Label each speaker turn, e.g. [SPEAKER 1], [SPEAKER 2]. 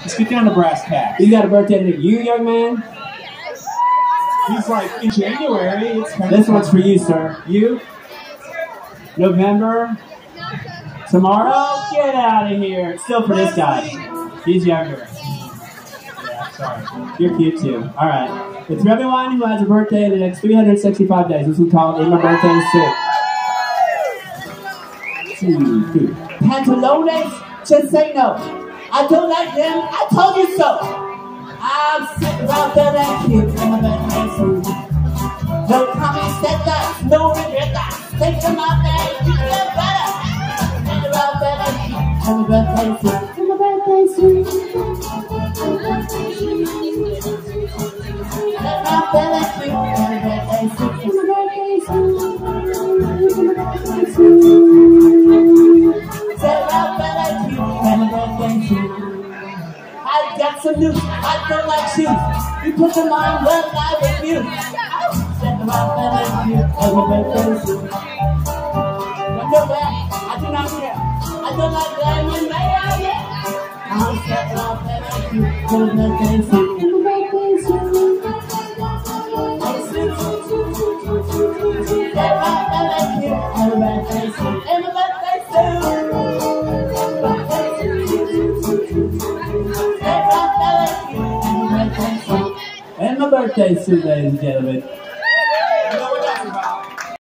[SPEAKER 1] Speaking on the brass tacks.
[SPEAKER 2] You got a birthday today. You, young man?
[SPEAKER 1] He's like, in January. It's
[SPEAKER 2] This one's for you, sir. You? November? Tomorrow? Get out of here. It's still for this guy. He's younger.
[SPEAKER 1] Yeah, sorry.
[SPEAKER 2] You're cute too. Alright. It's for everyone who has a birthday in the next 365 days. This we call it In My Birthday Soup. Pantalones? Just say no. I don't like them. I told you so. I'm sick about that and kids in my birthday soup. No comments said that. No regret that. Take them out there. You feel better. Think about that and kids in my birthday soup. In my birthday soup. I've got some news, I don't like shoes. You put them on, well, I refuse. Set about that I do, and my birthday suit. But no way, I do not care. I don't like them when they are here. I'll set about that I do, and my birthday suit. And my birthday suit. Set about that I do, and my birthday suit. And my birthday suit. And my birthday suit, ladies and gentlemen.